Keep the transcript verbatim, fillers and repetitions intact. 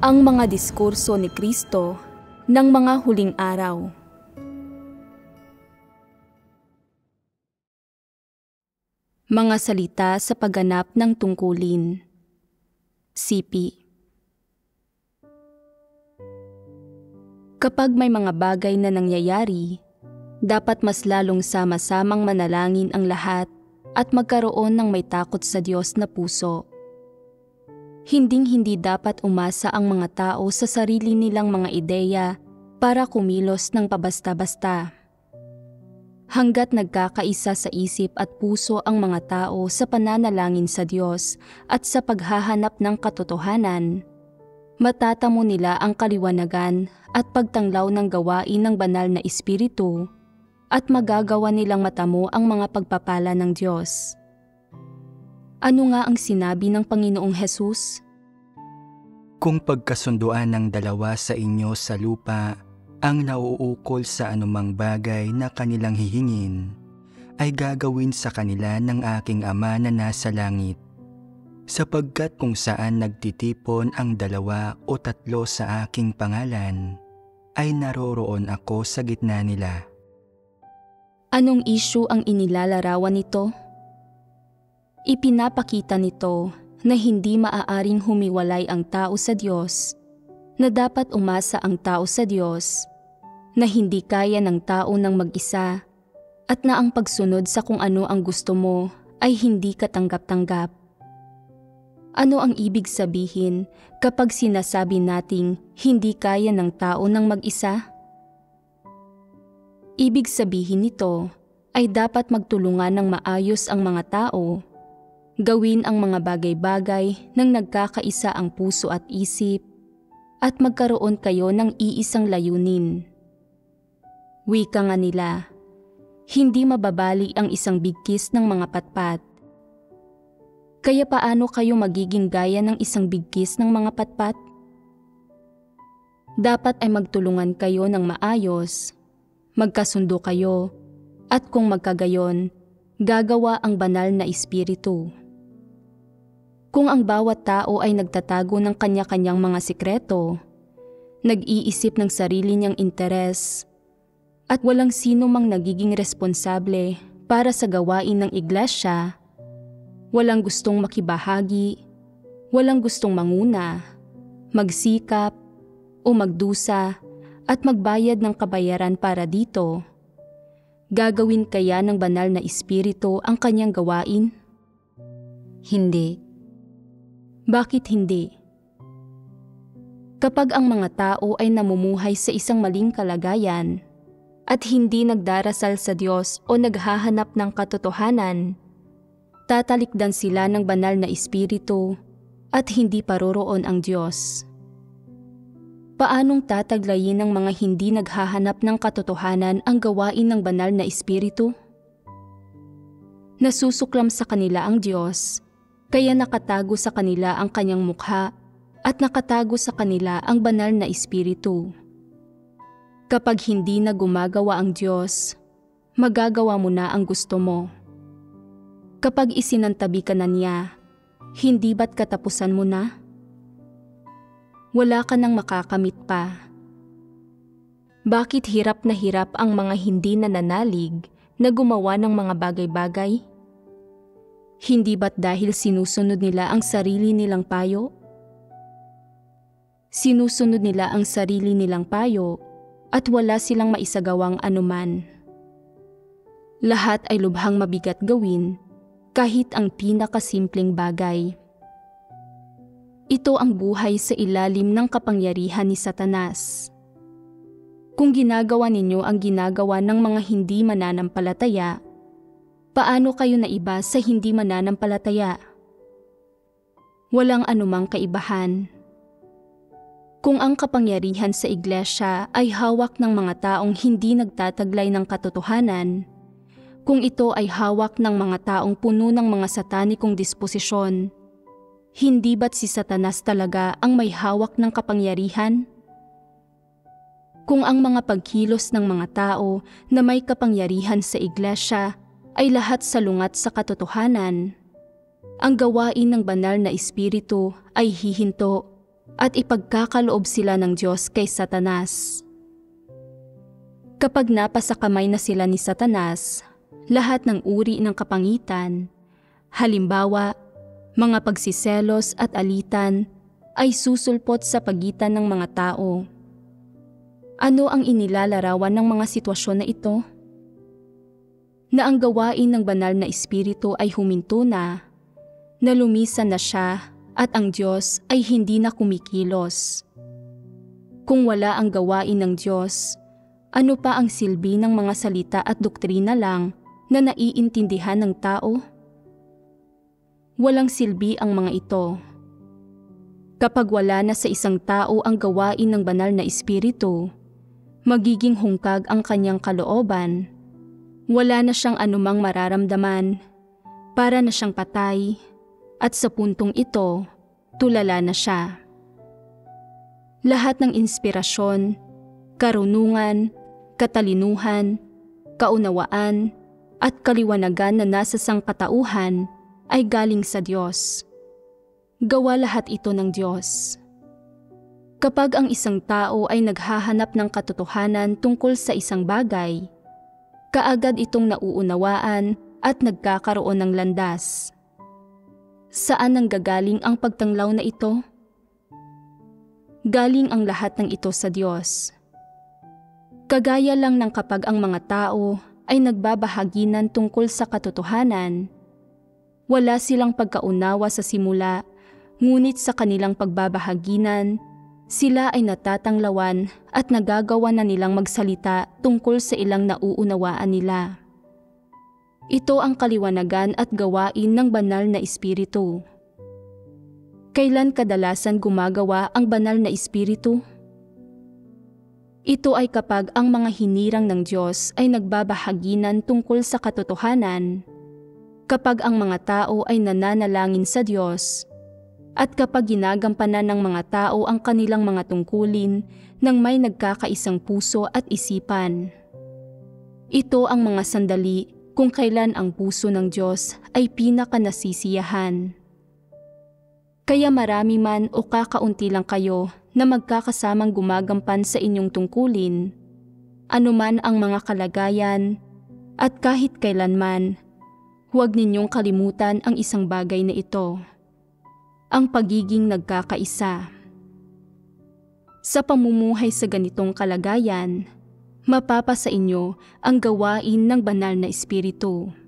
Ang mga diskurso ni Kristo ng mga huling araw. Mga salita sa pagganap ng tungkulin. C P. Kapag may mga bagay na nangyayari, dapat mas lalong sama-samang manalangin ang lahat at magkaroon ng may takot sa Diyos na puso. Hinding-hindi dapat umasa ang mga tao sa sarili nilang mga ideya para kumilos ng pabasta-basta. Hanggat nagkakaisa sa isip at puso ang mga tao sa pananalangin sa Diyos at sa paghahanap ng katotohanan, matatamo nila ang kaliwanagan at pagtanglaw ng gawain ng banal na Espiritu at magagawa nilang matamo ang mga pagpapala ng Diyos. Ano nga ang sinabi ng Panginoong Hesus? Kung pagkasunduan ng dalawa sa inyo sa lupa ang nauukol sa anumang bagay na kanilang hihingin, ay gagawin sa kanila ng aking Ama na nasa langit. Sapagkat kung saan nagtitipon ang dalawa o tatlo sa aking pangalan, ay naroroon ako sa gitna nila. Anong issue ang inilalarawan nito? Ipinapakita nito na hindi maaaring humiwalay ang tao sa Diyos, na dapat umasa ang tao sa Diyos, na hindi kaya ng tao ng mag-isa, at na ang pagsunod sa kung ano ang gusto mo ay hindi katanggap-tanggap. Ano ang ibig sabihin kapag sinasabi nating hindi kaya ng tao ng mag-isa? Ibig sabihin nito ay dapat magtulungan ng maayos ang mga tao, gawin ang mga bagay-bagay nang nagkakaisa ang puso at isip, at magkaroon kayo ng iisang layunin. Wika nga nila, hindi mababali ang isang bigkis ng mga patpat. Kaya paano kayo magiging gaya ng isang bigkis ng mga patpat? Dapat ay magtulungan kayo ng maayos, magkasundo kayo, at kung magkagayon, gagawa ang banal na Espiritu. Kung ang bawat tao ay nagtatago ng kanya-kanyang mga sikreto, nag-iisip ng sarili niyang interes, at walang sino mang nagiging responsable para sa gawain ng iglesia, walang gustong makibahagi, walang gustong manguna, magsikap, o magdusa, at magbayad ng kabayaran para dito, gagawin kaya ng banal na Espiritu ang kanyang gawain? Hindi. Bakit hindi? Kapag ang mga tao ay namumuhay sa isang maling kalagayan at hindi nagdarasal sa Diyos o naghahanap ng katotohanan, tatalikdan sila ng banal na Espiritu at hindi paroroon ang Diyos. Paanong tataglayin ng mga hindi naghahanap ng katotohanan ang gawain ng banal na Espiritu? Nasusuklam sa kanila ang Diyos, kaya nakatago sa kanila ang kanyang mukha at nakatago sa kanila ang banal na Espiritu. Kapag hindi na gumagawa ang Diyos, magagawa mo na ang gusto mo. Kapag isinantabi ka na niya, hindi ba't katapusan mo na? Wala ka nang makakamit pa. Bakit hirap na hirap ang mga hindi nananalig na gumawa ng mga bagay-bagay? Hindi ba't dahil sinusunod nila ang sarili nilang payo? Sinusunod nila ang sarili nilang payo at wala silang maisagawang anuman. Lahat ay lubhang mabigat gawin kahit ang pinakasimpleng bagay. Ito ang buhay sa ilalim ng kapangyarihan ni Satanas. Kung ginagawa ninyo ang ginagawa ng mga hindi mananampalataya, paano kayo naiba sa hindi mananampalataya? Walang anumang kaibahan. Kung ang kapangyarihan sa iglesia ay hawak ng mga taong hindi nagtataglay ng katotohanan, kung ito ay hawak ng mga taong puno ng mga satanikong disposisyon, hindi ba't si Satanas talaga ang may hawak ng kapangyarihan? Kung ang mga pagkilos ng mga tao na may kapangyarihan sa iglesia ay lahat salungat sa katotohanan, ang gawain ng banal na Espiritu ay hihinto at ipagkakaloob sila ng Diyos kay Satanas. Kapag napasa kamay na sila ni Satanas, lahat ng uri ng kapangitan, halimbawa, mga pagsiselos at alitan, ay susulpot sa pagitan ng mga tao. Ano ang inilalarawan ng mga sitwasyon na ito? Na ang gawain ng banal na espiritu ay huminto na, na lumisan na siya at ang Diyos ay hindi na kumikilos. Kung wala ang gawain ng Diyos, ano pa ang silbi ng mga salita at doktrina lang na naiintindihan ng tao? Walang silbi ang mga ito. Kapag wala na sa isang tao ang gawain ng banal na espiritu, magiging hungkag ang kanyang kalooban. Wala na siyang anumang mararamdaman, para na siyang patay, at sa puntong ito, tulala na siya. Lahat ng inspirasyon, karunungan, katalinuhan, kaunawaan, at kaliwanagan na nasa sangkatauhan ay galing sa Diyos. Gawa lahat ito ng Diyos. Kapag ang isang tao ay naghahanap ng katotohanan tungkol sa isang bagay, kaagad itong nauunawaan at nagkakaroon ng landas. Saan nanggagaling ang pagtanglaw na ito? Galing ang lahat ng ito sa Diyos. Kagaya lang ng kapag ang mga tao ay nagbabahaginan tungkol sa katotohanan, wala silang pagkaunawa sa simula, ngunit sa kanilang pagbabahaginan, sila ay natatanglawan at nagagawa na nilang magsalita tungkol sa ilang nauunawaan nila. Ito ang kaliwanagan at gawain ng banal na espiritu. Kailan kadalasan gumagawa ang banal na espiritu? Ito ay kapag ang mga hinirang ng Diyos ay nagbabahaginan tungkol sa katotohanan, kapag ang mga tao ay nananalangin sa Diyos, at kapag ginagampanan ng mga tao ang kanilang mga tungkulin nang may nagkakaisang puso at isipan. Ito ang mga sandali kung kailan ang puso ng Diyos ay pinakanasisiyahan. Kaya marami man o kakaunti lang kayo na magkakasamang gumagampan sa inyong tungkulin, anuman ang mga kalagayan, at kahit kailanman, huwag ninyong kalimutan ang isang bagay na ito, ang pagiging nagkakaisa. Sa pamumuhay sa ganitong kalagayan, mapapa sa inyo ang gawain ng banal na espiritu.